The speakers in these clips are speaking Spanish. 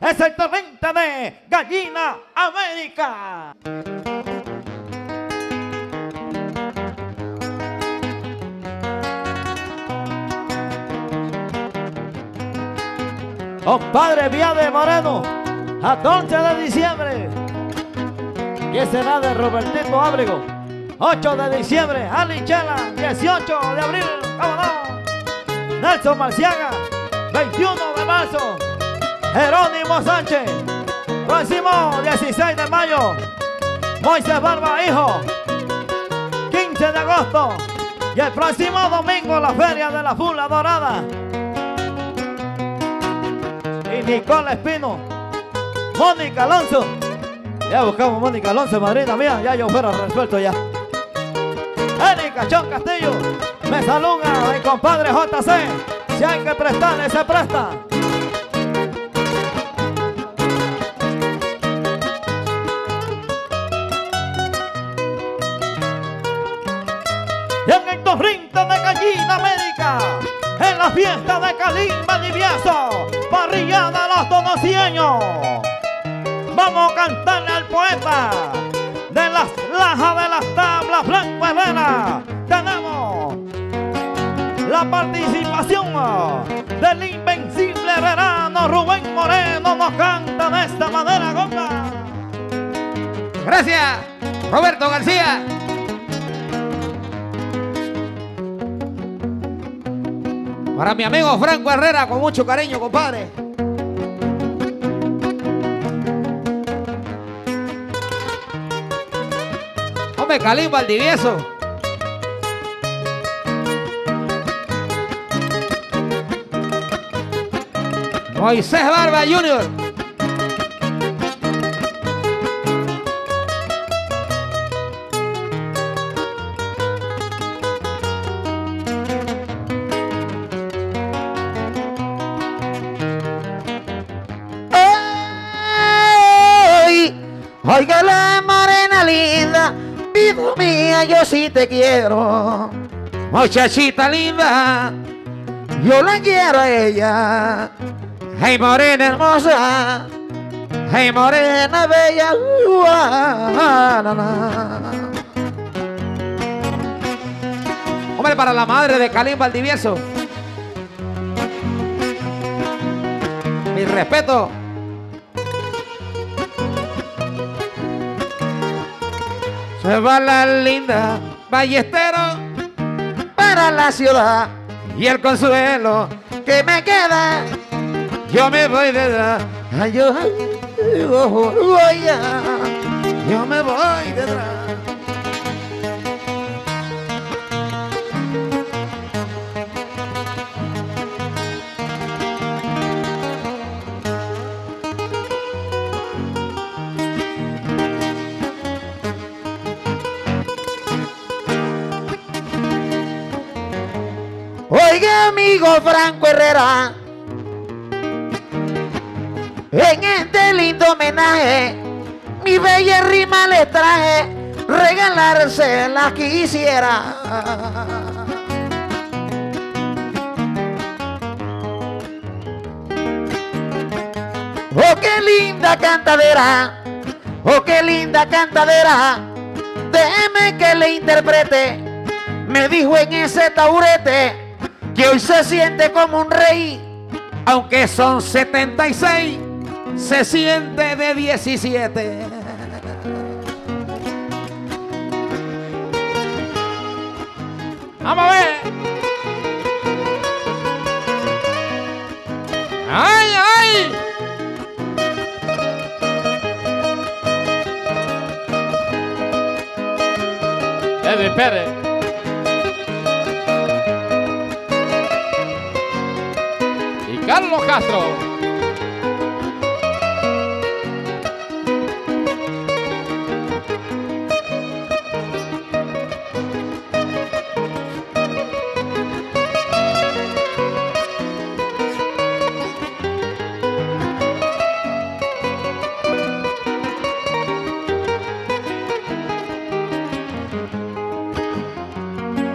es el torrente de Gallina América. Compadre Viade Moreno, a 11 de diciembre. ¿Qué será de Robertito Ábrego? 8 de diciembre, Ali Chela, 18 de abril, ¿cómo no? Nelson Marciaga, 21 de marzo, Jerónimo Sánchez. Próximo 16 de mayo, Moisés Barba, hijo, 15 de agosto. Y el próximo domingo, la Feria de la Fula Dorada. Y Nicole Espino, Mónica Alonso. Ya buscamos Mónica Alonso, madrina mía, ya yo fuera resuelto ya. Erika Chón Castillo, me saluda el compadre JC. Si hay que prestarle, se presta. Y en el torrente de Gallina América, en la fiesta de Calimba Divieso, parrillada los donosieños. Vamos a cantarle al poeta de las lajas de las tablas, Franco Herrera. Tenemos la participación del invencible herrerano Rubén Moreno. Nos canta de esta manera, compa. Gracias, Roberto García. Para mi amigo Franco Herrera, con mucho cariño, compadre. Hombre, Calimba el Divieso. Moisés Barba Jr. Oiga la morena linda, vida mía, yo sí te quiero. Muchachita linda, Yo la quiero a ella. hey morena hermosa, Hey morena bella. hombre, para la madre de Calimba el Divieso. Mi respeto. Se va la linda Ballestero Para la ciudad y el consuelo. que me queda. Yo me voy detrás, Ay, yo voy a. yo me voy detrás. Oiga, amigo Franco Herrera, en este lindo homenaje, mi bella rima le traje, regalársela quisiera. Oh, qué linda cantadera, oh, qué linda cantadera, déjeme que le interprete. Me dijo en ese taburete que hoy se siente como un rey, Aunque son 76, se siente de 17. Vamos a ver. ¡Ay, ay! Eddie Pérez. Y Carlos Castro.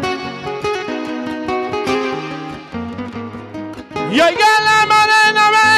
Y oiga la morena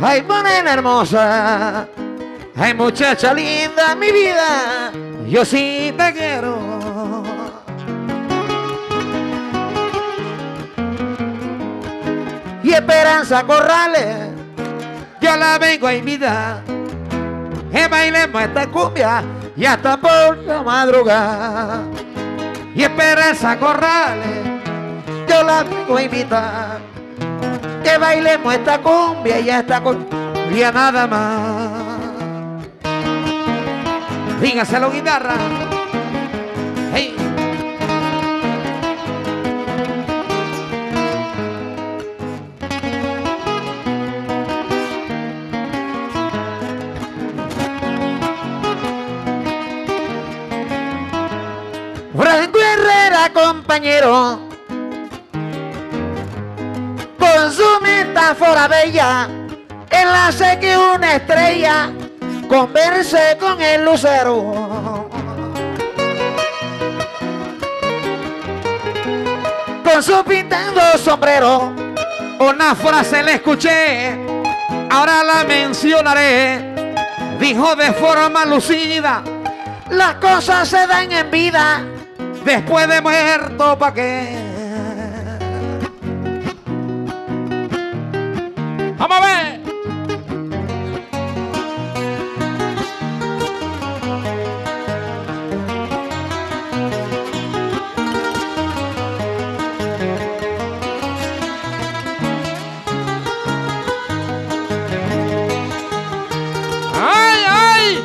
Ay, morena hermosa, ay, muchacha linda, mi vida, yo sí te quiero. Y Esperanza Corrales, yo la vengo a invitar, que bailemos esta cumbia y hasta por la madrugada. Y Esperanza Corrales, yo la vengo a invitar, que bailemos esta cumbia y esta cumbia nada más. Dígaselo, guitarra. Hey. Franco Herrera, compañero, con su metáfora bella, él hace que una estrella converse con el lucero. Con su pintando sombrero, una frase le escuché, ahora la mencionaré. Dijo de forma lucida: las cosas se dan en vida, después de muerto, ¿pa' qué? Vamos a ver. ¡Ay, ay!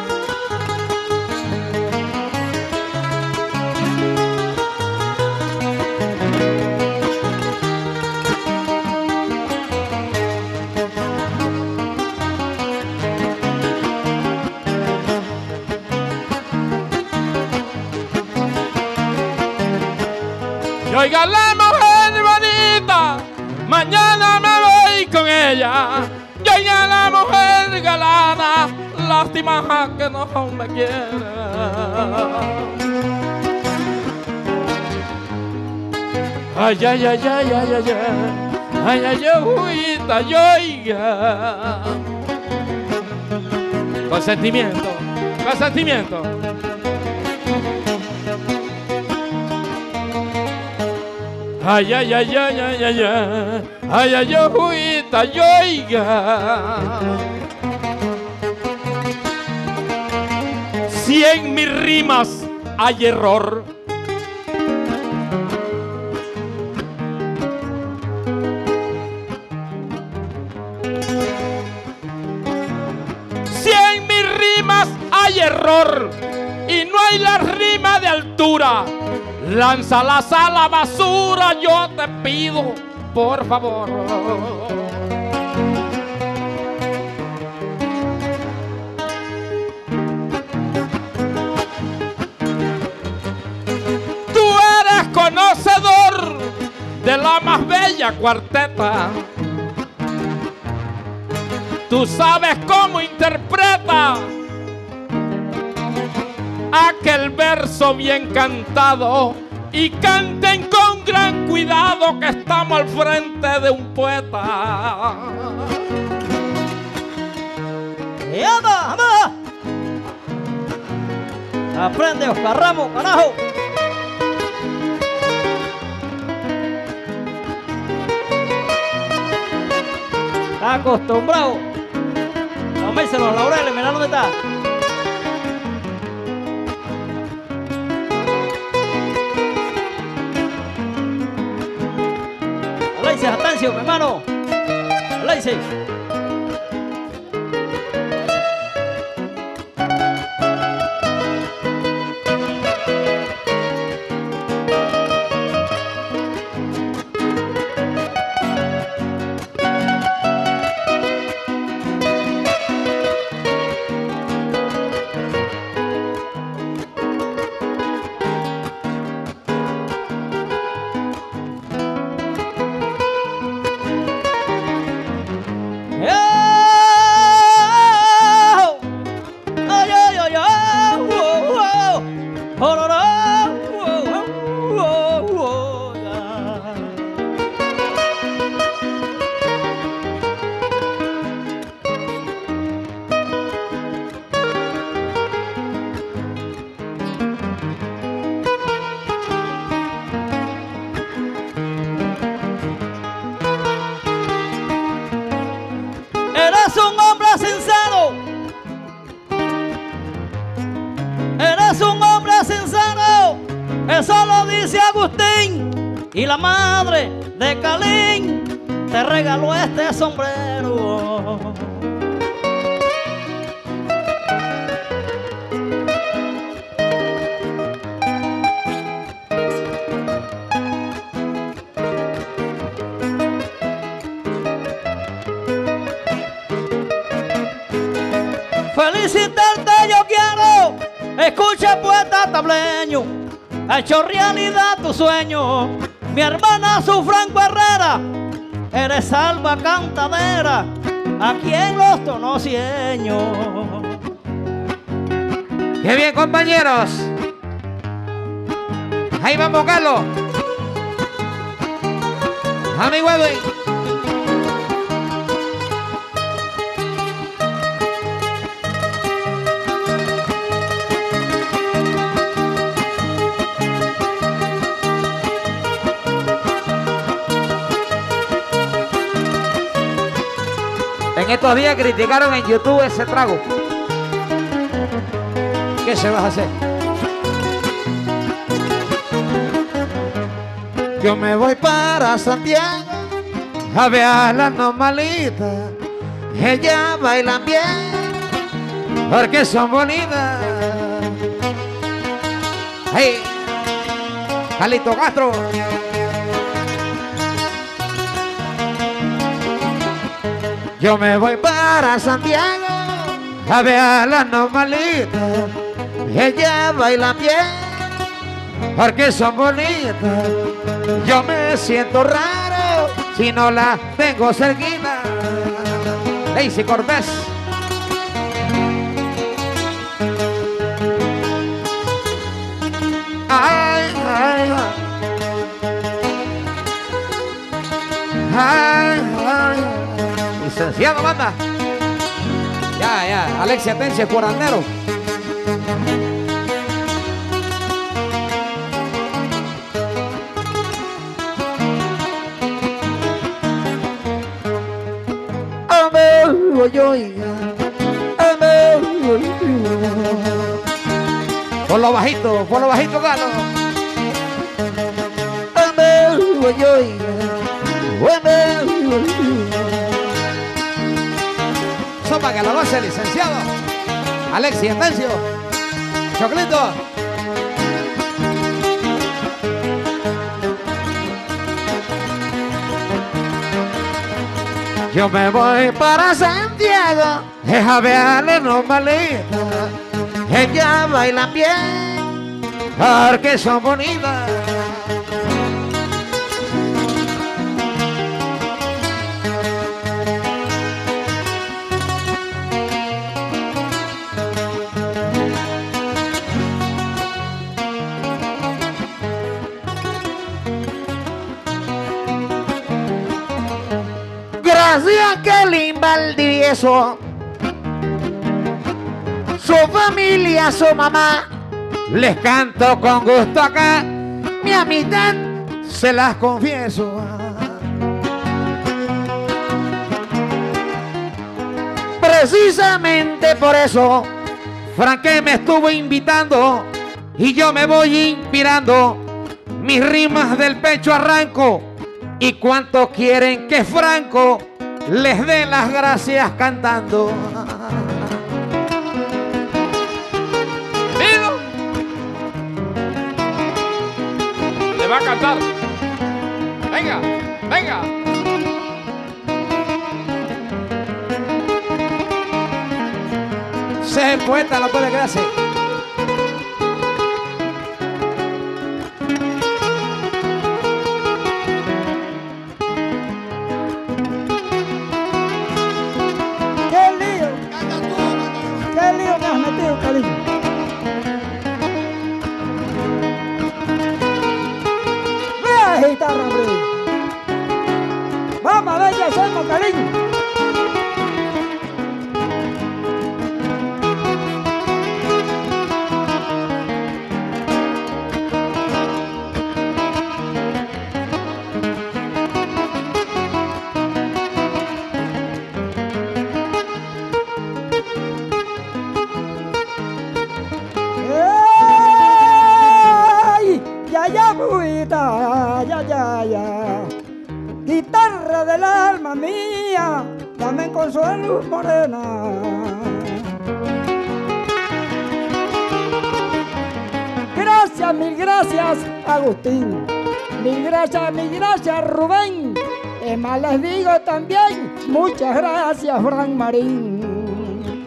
Y oiga la mujer bonita, mañana me voy con ella. Y oiga la mujer galana, lástima que no me quiera. Ay, ay, ay, ay, ay, ay, ay, ay, ay, agüita, y oiga. Con sentimiento, con sentimiento. Ay, ay, ay, ay, ay, ay, ay, ay, ay, agüita, y oiga. Si en mis rimas hay error, si en mis rimas hay error y no hay la rima de altura, lánzalas a la basura, yo te pido, por favor. Tú eres conocedor de la más bella cuarteta. Tú sabes cómo interpreta aquel verso bien cantado, y canten con gran cuidado que estamos al frente de un poeta. ¡Y anda, anda! Aprende, Oscar Ramos, carajo. Está acostumbrado a comerse los laureles, mirá dónde está. Aláice, Atancio, mi hermano. Aláice. Eso lo dice Agustín y la madre de Calín te regaló este sombrero. Felicitarte yo quiero, escucha poeta tableño, ha hecho realidad tu sueño. Mi hermana su Franco Herrera, eres alba cantadera, aquí en los Tonocieños. ¡Qué bien, compañeros! Ahí vamos, Carlos. Amigo Edwin. En estos días criticaron en YouTube ese trago. ¿Qué se va a hacer? Yo me voy para Santiago a ver a las normalitas. Ellas bailan bien Porque son bonitas. ¡Hey! Calito Castro. Yo me voy para Santiago a ver a las normalitas. Ellas bailan bien Porque son bonitas. Yo me siento raro Si no las tengo cerquita. Daisy Cortés. Ay, ay, ay, ay. Licenciado, banda. Ya, Alexia Tense, curandero. Por lo bajito, Galo. Sopa que la base, licenciado. Alexia Tencio. Choclito. Yo me voy para Santiago a ver a las normalitas. Ellas bailan bien Porque son bonitas. Gracias Kelly Valdivieso, su familia, su mamá. Les canto con gusto acá. Mi amistad Se las confieso. precisamente por eso Franque me estuvo invitando y yo me voy inspirando. Mis rimas del pecho arranco. ¿Y cuánto quieren que Franco les dé las gracias cantando? ¡Vivo! Le va a cantar. Venga, venga. Ese es el poeta, no puede quedarse. ¿Qué lío me has metido, cariño? Vea, guitarra, hombre. Vamos a ver qué hacemos, cariño. Consuelo Morena. Gracias, mil gracias, Agustín. Mil gracias, Rubén. Es más, les digo también, muchas gracias, Frank Marín.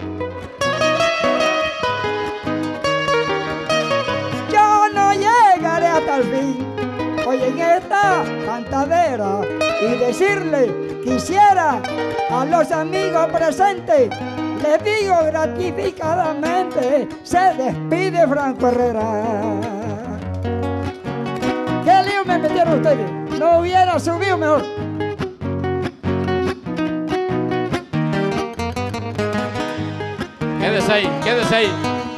Yo no llegaré hasta el fin hoy en esta cantadera y decirle, quisiera a los amigos presentes, les digo gratificadamente, se despide Franco Herrera. ¿Qué lío me metieron ustedes? No hubiera subido mejor. Quédese ahí, quédese ahí.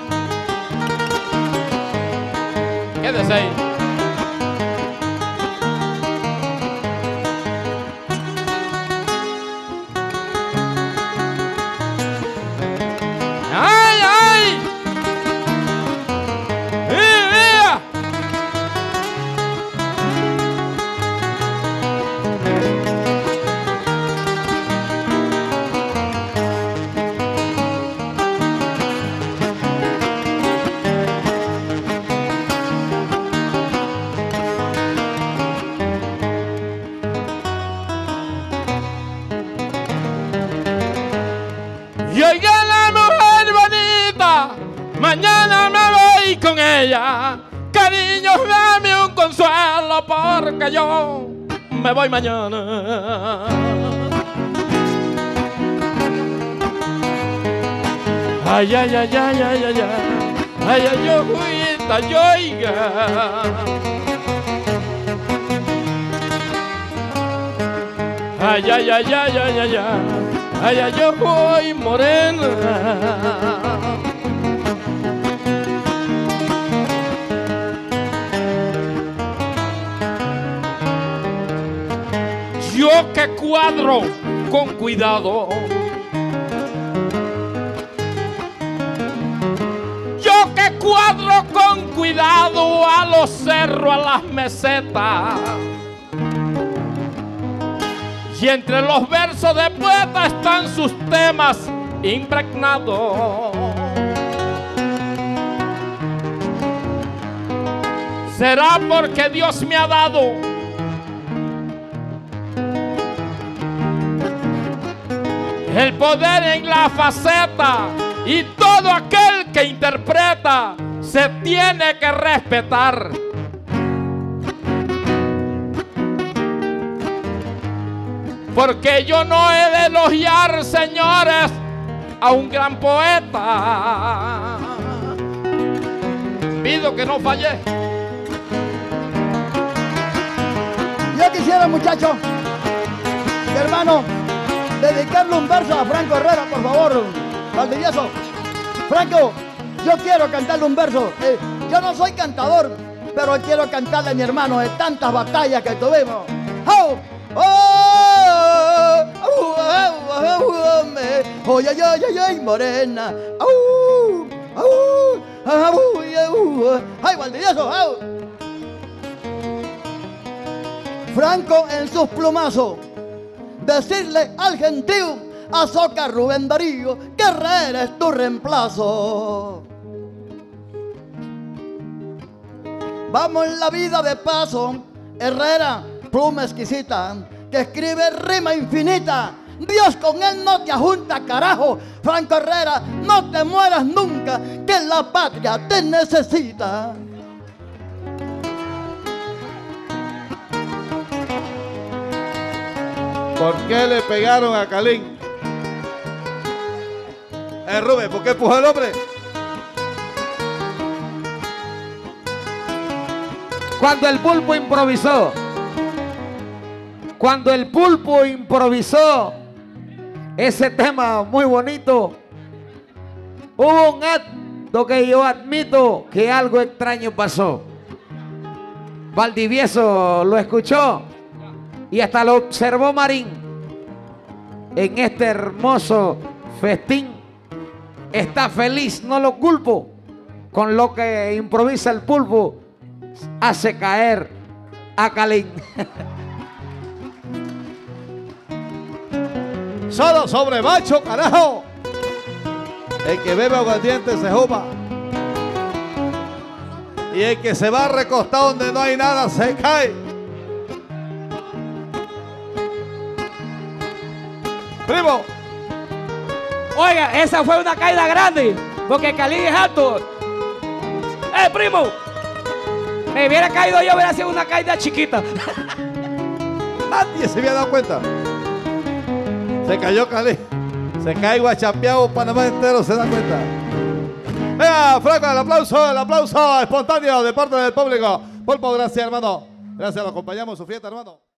Quédese ahí. ¡Ay, ay! ¡Mira! Y oiga la mujer bonita, mañana me voy con ella. Cariño, dame un consuelo porque yo me voy mañana. Ay, ay, ay, ay, ay, ay, ay, ay, ay, yo, juita, yo, oiga. Ay, ay, ay, ay, ay, ay, ay, ay, ay, yo voy morena. Yo que cuadro con cuidado. Yo que cuadro con cuidado a los cerros, a las mesetas. Y entre los versos de poeta están sus temas impregnados. ¿Será porque Dios me ha dado el poder en la faceta? Y todo aquel que interpreta se tiene que respetar. Porque yo no he de elogiar, señores, a un gran poeta. Pido que no fallé. Yo quisiera, muchachos, hermano, dedicarle un verso a Franco Herrera, por favor, Valdivieso. Franco, yo quiero cantarle un verso. Yo no soy cantador, pero quiero cantarle a mi hermano de tantas batallas que tuvimos. ¡Oh! ¡Oh! ¡Oh, ay, ay, ay, ay, morena! ¡Oh! ¡Oh! ¡Oh! ¡Ay, Valdivieso! ¡Oh! Franco en sus plumazos, decirle al gentío, azoca Rubén Darío, que Herrera es tu reemplazo. Vamos en la vida de paso, Herrera, pluma exquisita, que escribe rima infinita. Dios con él no te ajunta, carajo. Franco Herrera, no te mueras nunca, que la patria te necesita. ¿Por qué le pegaron a Calín? Rubén, ¿por qué empujó al hombre? Cuando el pulpo improvisó, ese tema muy bonito, hubo un acto que yo admito que algo extraño pasó. Valdivieso lo escuchó y hasta lo observó Marín. En este hermoso festín está feliz, no lo culpo. Con lo que improvisa el pulpo, hace caer a Calín. Solo sobre macho, carajo. El que bebe aguardiente se juma. Y el que se va a recostar donde no hay nada se cae. Primo. Oiga, esa fue una caída grande, porque Calín es alto. Primo! Me hubiera caído yo, hubiera sido una caída chiquita. Nadie se había dado cuenta. Se cayó Cali. Se cae guachapeado, Panamá entero se da cuenta. Venga, Franco, el aplauso espontáneo de parte del público. Pulpo, gracias, hermano. Gracias, lo acompañamos en su fiesta, hermano.